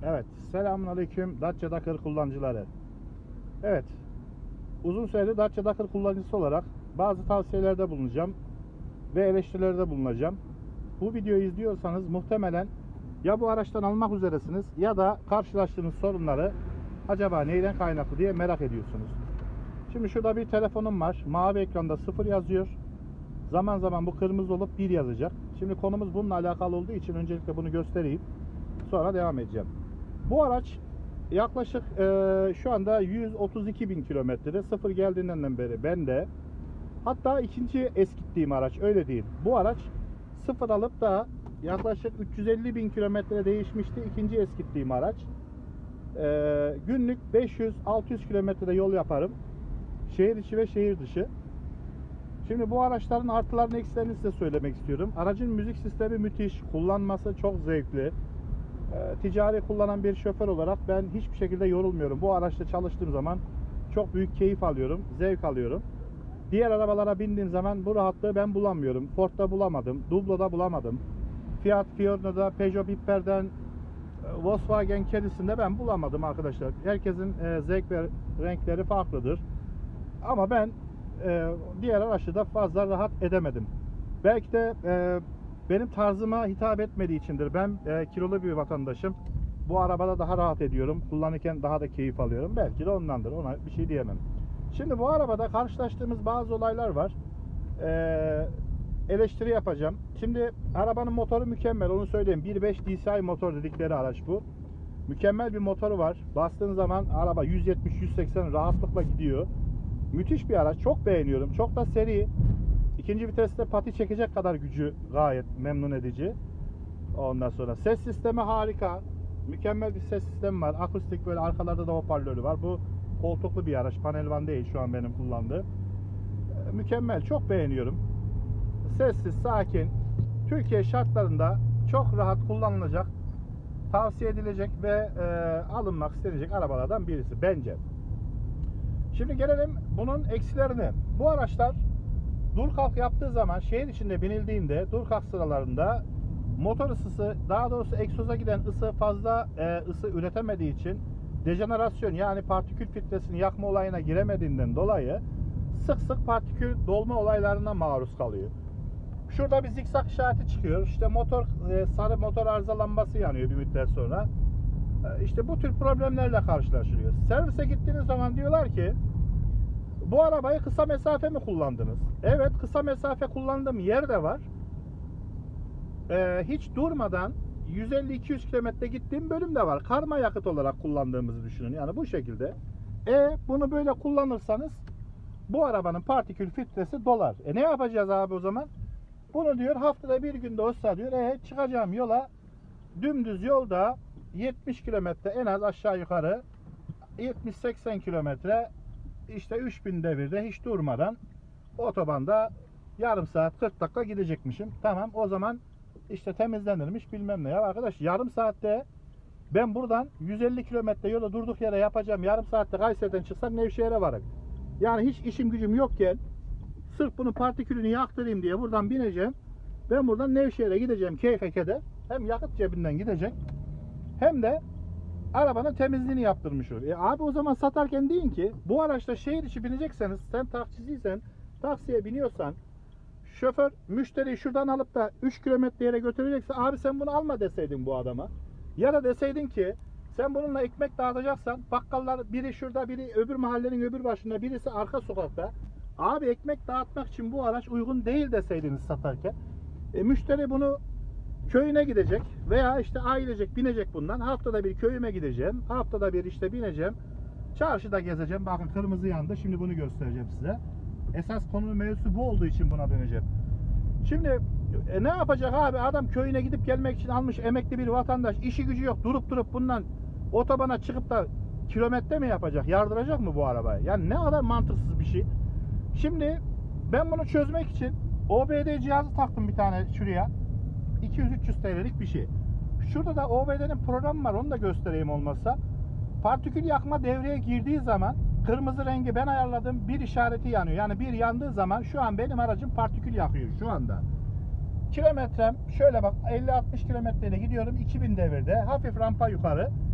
Evet, selamünaleyküm Dacia Dakar kullanıcıları. Evet, uzun süredir Dacia Dakar kullanıcısı olarak bazı tavsiyelerde bulunacağım ve eleştirilerde bulunacağım. Bu videoyu izliyorsanız muhtemelen ya bu araçtan almak üzeresiniz ya da karşılaştığınız sorunları acaba neyden kaynaklı diye merak ediyorsunuz. Şimdi şurada bir telefonum var. Mavi ekranda 0 yazıyor. Zaman zaman bu kırmızı olup 1 yazacak. Şimdi konumuz bununla alakalı olduğu için öncelikle bunu göstereyim. Sonra devam edeceğim. Bu araç yaklaşık şu anda 132 bin kilometrede, sıfır geldiğinden beri bende. Hatta ikinci eskittiğim araç, öyle değil. Bu araç sıfır alıp da yaklaşık 350 bin kilometre değişmişti. İkinci eskittiğim araç. Günlük 500-600 kilometrede yol yaparım. Şehir içi ve şehir dışı. Şimdi bu araçların artılarını eksilerini size söylemek istiyorum. Aracın müzik sistemi müthiş. Kullanması çok zevkli. Ticari kullanan bir şoför olarak ben hiçbir şekilde yorulmuyorum. Bu araçta çalıştığım zaman çok büyük keyif alıyorum, zevk alıyorum. Diğer arabalara bindiğim zaman bu rahatlığı ben bulamıyorum. Ford'da bulamadım, Dublo'da bulamadım. Fiat Fiorino'da, Peugeot Biper'den, Volkswagen Caddy'sinde ben bulamadım arkadaşlar. Herkesin zevk ve renkleri farklıdır. Ama ben diğer araçta fazla rahat edemedim. Belki de benim tarzıma hitap etmediği içindir. Ben kilolu bir vatandaşım. Bu arabada daha rahat ediyorum. Kullanırken daha da keyif alıyorum. Belki de ondandır. Ona bir şey diyemem. Şimdi bu arabada karşılaştığımız bazı olaylar var. Eleştiri yapacağım. Şimdi arabanın motoru mükemmel. Onu söyleyeyim. 1.5 DCi motor dedikleri araç bu. Mükemmel bir motoru var. Bastığın zaman araba 170-180 rahatlıkla gidiyor. Müthiş bir araç. Çok beğeniyorum. Çok da seri. İkinci viteste pati çekecek kadar gücü gayet memnun edici. Ondan sonra ses sistemi harika. Mükemmel bir ses sistemi var. Akustik, böyle arkalarda da hoparlörü var. Bu koltuklu bir araç. Panel van değil şu an benim kullandığım. Mükemmel. Çok beğeniyorum. Sessiz, sakin. Türkiye şartlarında çok rahat kullanılacak, tavsiye edilecek ve alınmak istenecek arabalardan birisi bence. Şimdi gelelim bunun eksilerine. Bu araçlar dur kalk yaptığı zaman, şehir içinde binildiğinde dur kalk sıralarında motor ısısı, daha doğrusu egzoza giden ısı fazla ısı üretemediği için dejenerasyon, yani partikül filtresini yakma olayına giremediğinden dolayı sık sık partikül dolma olaylarına maruz kalıyor. Şurada bir zikzak işareti çıkıyor. İşte motor sarı motor arıza lambası yanıyor bir müddet sonra. İşte bu tür problemlerle karşılaşılıyor. Servise gittiğiniz zaman diyorlar ki bu arabayı kısa mesafe mi kullandınız? Evet, kısa mesafe kullandığım yer de var. Hiç durmadan 150-200 kilometre gittiğim bölüm de var. Karma yakıt olarak kullandığımızı düşünün. Yani bu şekilde. Bunu böyle kullanırsanız bu arabanın partikül filtresi dolar. Ne yapacağız abi o zaman? Bunu diyor haftada bir günde olsa diyor çıkacağım yola, dümdüz yolda 70 kilometre en az aşağı yukarı 70-80 kilometre işte 3000 devirde hiç durmadan otobanda yarım saat 40 dakika gidecekmişim. Tamam, o zaman işte temizlenirmiş bilmem ne. Ya arkadaş, yarım saatte ben buradan 150 kilometre yolu durduk yere yapacağım. Yarım saatte Kayseri'den çıksak Nevşehir'e varım. Yani hiç işim gücüm yokken sırf bunun partikülünü yaktırayım diye buradan bineceğim. Ben buradan Nevşehir'e gideceğim keyfe keder. Hem yakıt cebinden gidecek, hem de arabanın temizliğini yaptırmış oluyor. Abi o zaman satarken deyin ki bu araçta şehir içi binecekseniz, sen taksiciysen, taksiye biniyorsan, şoför müşteriyi şuradan alıp da 3 kilometre yere götürecekse abi sen bunu alma deseydin bu adama. Ya da deseydin ki sen bununla ekmek dağıtacaksan, bakkallar biri şurada, biri öbür mahallenin öbür başında, birisi arka sokakta. Abi ekmek dağıtmak için bu araç uygun değil deseydiniz satarken. Müşteri bunu köyüne gidecek veya işte ailecek binecek bundan. Haftada bir köyüme gideceğim. Haftada bir işte bineceğim. Çarşıda gezeceğim. Bakın kırmızı yandı. Şimdi bunu göstereceğim size. Esas konunun mevzusu bu olduğu için buna döneceğim. Şimdi ne yapacak abi? Adam köyüne gidip gelmek için almış emekli bir vatandaş. İşi gücü yok. Durup bundan otobana çıkıp da kilometre mi yapacak? Yardıracak mı bu arabayı? Yani ne kadar mantıksız bir şey. Şimdi ben bunu çözmek için OBD cihazı taktım bir tane şuraya. 200-300 TL'lik bir şey. Şurada da OBD'nin programı var. Onu da göstereyim olmazsa. Partikül yakma devreye girdiği zaman kırmızı rengi ben ayarladım. Bir işareti yanıyor. Yani bir yandığı zaman şu an benim aracım partikül yakıyor şu anda. Kilometrem şöyle bak, 50-60 kilometreyle gidiyorum 2000 devirde. Hafif rampa yukarı.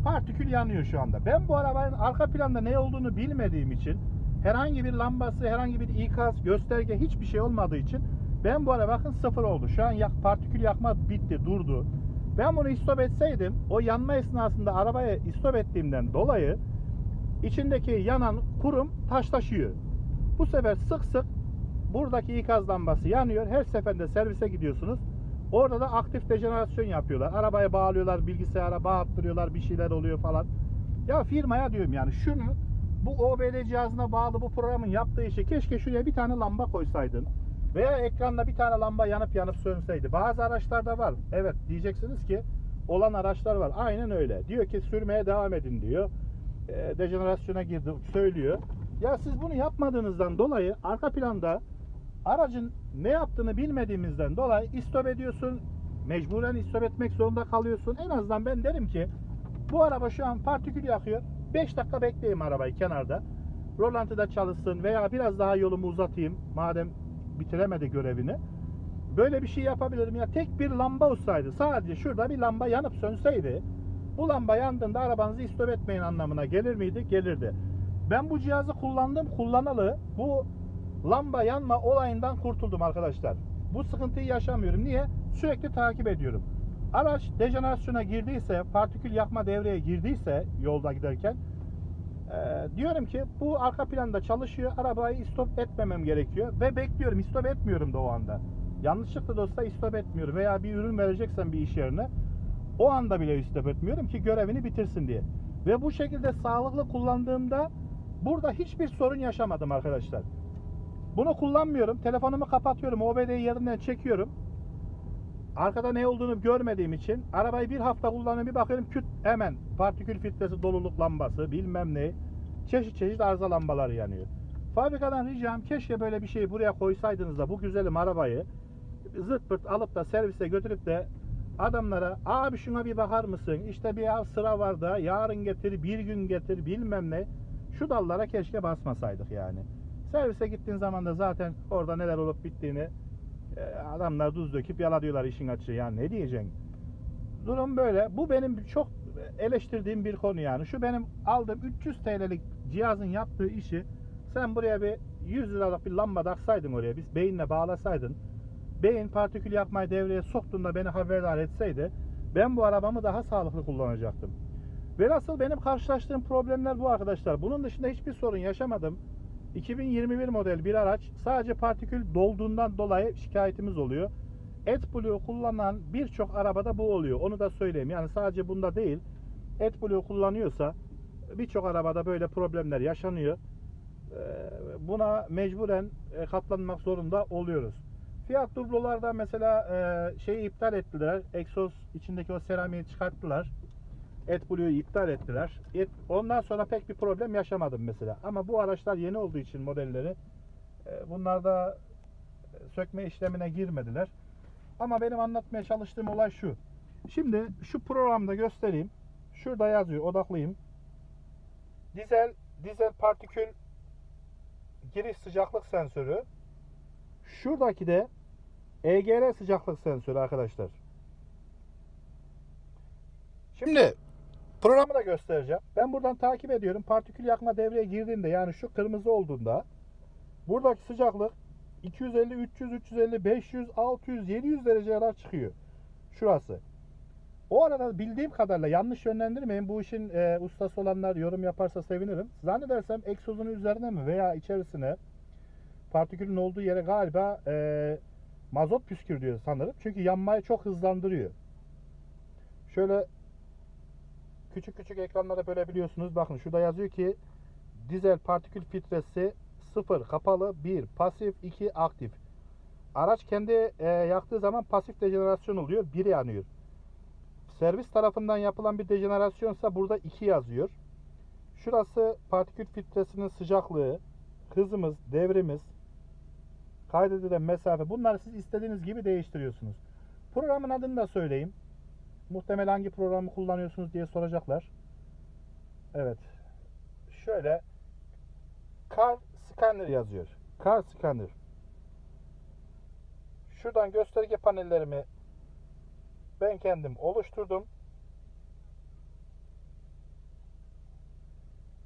Partikül yanıyor şu anda. Ben bu arabanın arka planda ne olduğunu bilmediğim için, herhangi bir lambası, herhangi bir ikaz, gösterge, hiçbir şey olmadığı için ben bu araba bakın sıfır oldu. Şu an partikül yakma bitti, durdu. Ben bunu istop etseydim, o yanma esnasında arabaya istop ettiğimden dolayı içindeki yanan kurum taşlaşıyor. Bu sefer sık sık buradaki ikaz lambası yanıyor. Her seferinde servise gidiyorsunuz. Orada da aktif dejenerasyon yapıyorlar. Arabaya bağlıyorlar, bilgisayara bağlattırıyorlar, bir şeyler oluyor falan. Ya firmaya diyorum yani şunu, bu OBD cihazına bağlı bu programın yaptığı işi keşke şuraya bir tane lamba koysaydın. Veya ekranda bir tane lamba yanıp sönseydi. Bazı araçlarda var. Evet diyeceksiniz ki olan araçlar var. Aynen öyle. Diyor ki sürmeye devam edin diyor. Dejenerasyona girdi söylüyor. Ya siz bunu yapmadığınızdan dolayı arka planda aracın ne yaptığını bilmediğimizden dolayı istop ediyorsun. Mecburen istop etmek zorunda kalıyorsun. En azından ben derim ki bu araba şu an partikül yakıyor. 5 dakika bekleyeyim arabayı kenarda. Rolantıda çalışsın veya biraz daha yolumu uzatayım. Madem bitiremedi görevini. Böyle bir şey yapabilirim ya. Tek bir lamba olsaydı, sadece şurada bir lamba yanıp sönseydi, bu lamba yandığında arabanızı istop etmeyin anlamına gelir miydi? Gelirdi. Ben bu cihazı kullanalı bu lamba yanma olayından kurtuldum arkadaşlar. Bu sıkıntıyı yaşamıyorum. Niye? Sürekli takip ediyorum. Araç dejenerasyona girdiyse, partikül yakma devreye girdiyse yolda giderken diyorum ki bu arka planda çalışıyor. Arabayı istop etmemem gerekiyor. Ve bekliyorum. İstop etmiyorum da o anda. Yanlışlıkla da olsa istop etmiyorum. Veya bir ürün vereceksen bir iş yerine o anda bile istop etmiyorum ki görevini bitirsin diye. Ve bu şekilde sağlıklı kullandığımda burada hiçbir sorun yaşamadım arkadaşlar. Bunu kullanmıyorum. Telefonumu kapatıyorum. OBD'yi yerinden çekiyorum. Arkada ne olduğunu görmediğim için arabayı bir hafta kullanıyorum, bir bakıyorum küt hemen partikül filtresi, doluluk lambası, bilmem ne, çeşit arıza lambaları yanıyor. Fabrikadan ricam keşke böyle bir şeyi buraya koysaydınız da bu güzelim arabayı zırt pırt alıp da servise götürüp de adamlara abi şuna bir bakar mısın, işte bir sıra var da yarın getir, bir gün getir, bilmem ne, şu dallara keşke basmasaydık yani. Servise gittiğin zaman da zaten orada neler olup bittiğini adamlar tuz döküp yaladıyorlar işin açığı. Yani ne diyeceksin? Durum böyle. Bu benim çok eleştirdiğim bir konu yani. Şu benim aldığım 300 TL'lik cihazın yaptığı işi sen buraya bir 100 liralık bir lamba taksaydın, oraya biz beyinle bağlasaydın, beyin partikül yakmayı devreye soktuğunda beni haberdar etseydi ben bu arabamı daha sağlıklı kullanacaktım. Velhasıl benim karşılaştığım problemler bu arkadaşlar. Bunun dışında hiçbir sorun yaşamadım. 2021 model bir araç, sadece partikül dolduğundan dolayı şikayetimiz oluyor. AdBlue kullanan birçok arabada bu oluyor. Onu da söyleyeyim. Yani sadece bunda değil. AdBlue kullanıyorsa birçok arabada böyle problemler yaşanıyor. Buna mecburen katlanmak zorunda oluyoruz. Fiat Dublo'larda mesela şeyi iptal ettiler. Egzoz içindeki o seramiği çıkarttılar. AdBlue'yu iptal ettiler. Ondan sonra pek bir problem yaşamadım mesela. Ama bu araçlar yeni olduğu için modelleri bunlarda sökme işlemine girmediler. Ama benim anlatmaya çalıştığım olay şu. Şimdi şu programda göstereyim. Şurada yazıyor. Odaklayayım. Dizel partikül giriş sıcaklık sensörü. Şuradaki de EGR sıcaklık sensörü arkadaşlar. Şimdi programı da göstereceğim. Ben buradan takip ediyorum. Partikül yakma devreye girdiğinde, yani şu kırmızı olduğunda buradaki sıcaklık 250, 300, 350, 500, 600, 700 dereceler çıkıyor. Şurası. O arada bildiğim kadarıyla, yanlış yönlendirmeyin, bu işin ustası olanlar yorum yaparsa sevinirim. Zannedersem egzozun üzerine mi veya içerisine, partikülün olduğu yere galiba mazot püskürtüyor sanırım. Çünkü yanmayı çok hızlandırıyor. Şöyle küçük ekranlara bölebiliyorsunuz. Bakın şurada yazıyor ki dizel partikül filtresi 0 kapalı, 1 pasif, 2 aktif. Araç kendi yaktığı zaman pasif dejenerasyon oluyor, 1 yanıyor. Servis tarafından yapılan bir dejenerasyonsa burada 2 yazıyor. Şurası partikül filtresinin sıcaklığı, hızımız, devrimiz, kaydedilen mesafe. Bunları siz istediğiniz gibi değiştiriyorsunuz. Programın adını da söyleyeyim. Muhtemelen hangi programı kullanıyorsunuz diye soracaklar. Evet. Şöyle Car Scanner yazıyor. Car Scanner. Şuradan gösterge panellerimi ben kendim oluşturdum.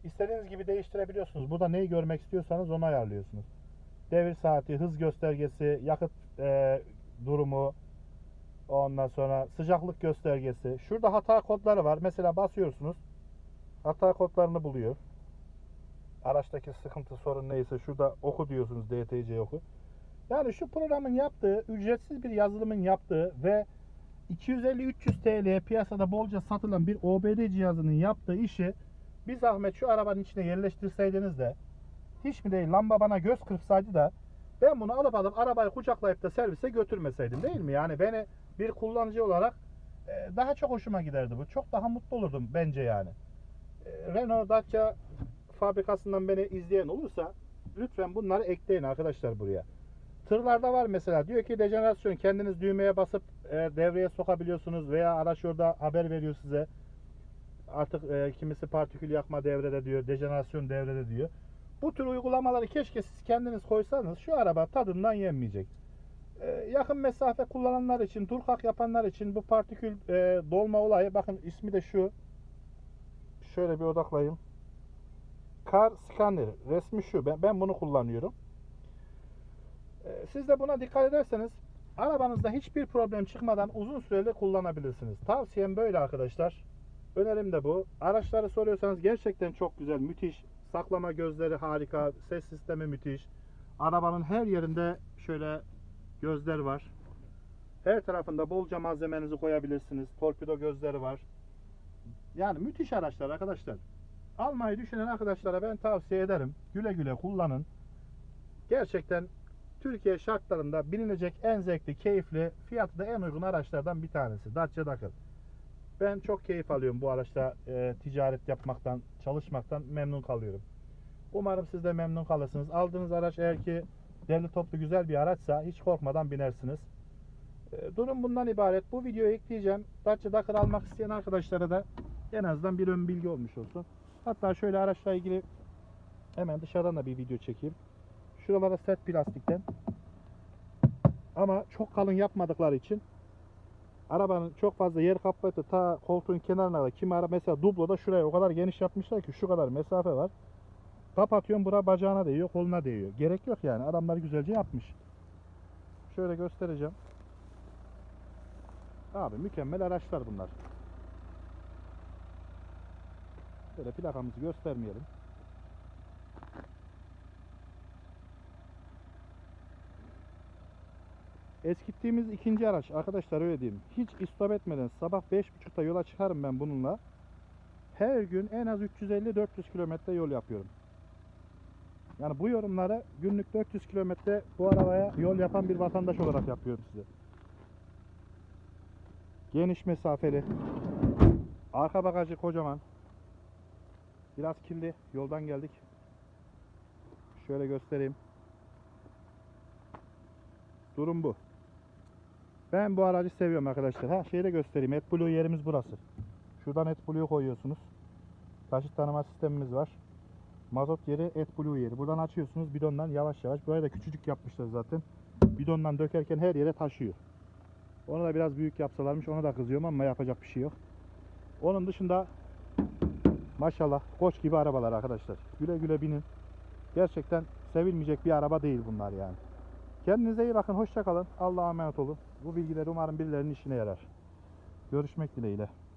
istediğiniz gibi değiştirebiliyorsunuz. Burada neyi görmek istiyorsanız onu ayarlıyorsunuz. Devir saati, hız göstergesi, yakıt durumu, ondan sonra sıcaklık göstergesi. Şurada hata kodları var. Mesela basıyorsunuz. Hata kodlarını buluyor. Araçtaki sıkıntı, sorun neyse şurada oku diyorsunuz, DTC oku. Yani şu programın yaptığı, ücretsiz bir yazılımın yaptığı ve 250-300 TL'ye piyasada bolca satılan bir OBD cihazının yaptığı işi bir zahmet şu arabanın içine yerleştirseydiniz de, hiç mi değil lamba bana göz kırpsaydı da ben bunu alıp arabayı kucaklayıp da servise götürmeseydim, değil mi? Yani beni bir kullanıcı olarak daha çok hoşuma giderdi bu. Çok daha mutlu olurdum bence yani. Renault, Dacia fabrikasından beni izleyen olursa lütfen bunları ekleyin arkadaşlar buraya. Tırlarda var mesela, diyor ki dejenerasyon, kendiniz düğmeye basıp devreye sokabiliyorsunuz veya araç orada haber veriyor size. Artık kimisi partikül yakma devrede diyor, dejenerasyon devrede diyor. Bu tür uygulamaları keşke siz kendiniz koysanız, şu araba tadından yenmeyecek. Yakın mesafe kullananlar için, dur kalk yapanlar için bu partikül dolma olayı, bakın ismi de şu. Şöyle bir odaklayayım. Car Scanner, resmi şu. Ben bunu kullanıyorum. Siz de buna dikkat ederseniz arabanızda hiçbir problem çıkmadan uzun süreli kullanabilirsiniz. Tavsiyem böyle arkadaşlar. Önerim de bu. Araçları soruyorsanız gerçekten çok güzel, müthiş. Saklama gözleri harika, ses sistemi müthiş. Arabanın her yerinde şöyle gözler var. Her tarafında bolca malzemenizi koyabilirsiniz. Torpido gözleri var. Yani müthiş araçlar arkadaşlar. Almayı düşünen arkadaşlara ben tavsiye ederim. Güle güle kullanın. Gerçekten Türkiye şartlarında binilecek en zevkli, keyifli, fiyatı da en uygun araçlardan bir tanesi. Dacia Duster. Ben çok keyif alıyorum bu araçta, ticaret yapmaktan, çalışmaktan memnun kalıyorum. Umarım siz de memnun kalırsınız. Aldığınız araç eğer ki derli toplu güzel bir araçsa hiç korkmadan binersiniz. Durum bundan ibaret. Bu videoyu ekleyeceğim. Dacia Duster almak isteyen arkadaşlara da en azından bir ön bilgi olmuş olsun. Hatta şöyle araçla ilgili hemen dışarıdan da bir video çekeyim. Şuralara sert plastikten, ama çok kalın yapmadıkları için arabanın çok fazla yer kaplayıp ta koltuğun kenarına da, kimi ara mesela dubloda şuraya o kadar geniş yapmışlar ki şu kadar mesafe var. Kapatıyorum, bura bacağına değiyor, koluna değiyor. Gerek yok yani, adamlar güzelce yapmış. Şöyle göstereceğim. Abi mükemmel araçlar bunlar. Böyle plakamızı göstermeyelim. Eskittiğimiz ikinci araç arkadaşlar, öyle diyeyim. Hiç istop etmeden sabah 5.30'da yola çıkarım ben bununla. Her gün en az 350-400 kilometre yol yapıyorum. Yani bu yorumları günlük 400 kilometre bu arabaya yol yapan bir vatandaş olarak yapıyorum size. Geniş mesafeli. Arka bagajı kocaman. Biraz kirli. Yoldan geldik. Şöyle göstereyim. Durum bu. Ben bu aracı seviyorum arkadaşlar. Ha, şeyi de göstereyim. AdBlue yerimiz burası. Şuradan AdBlue koyuyorsunuz. Taşıt tanıma sistemimiz var. Mazot yeri, AdBlue yeri. Buradan açıyorsunuz bidondan yavaş yavaş. Burayı da küçücük yapmışlar zaten. Bidondan dökerken her yere taşıyor. Onu da biraz büyük yapsalarmış. Ona da kızıyorum ama yapacak bir şey yok. Onun dışında maşallah koç gibi arabalar arkadaşlar. Güle güle binin. Gerçekten sevilmeyecek bir araba değil bunlar yani. Kendinize iyi bakın. Hoşça kalın. Allah'a emanet olun. Bu bilgiler umarım birilerinin işine yarar. Görüşmek dileğiyle.